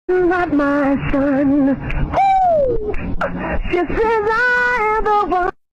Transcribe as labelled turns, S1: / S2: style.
S1: Not my son. Woo! She says I am the one.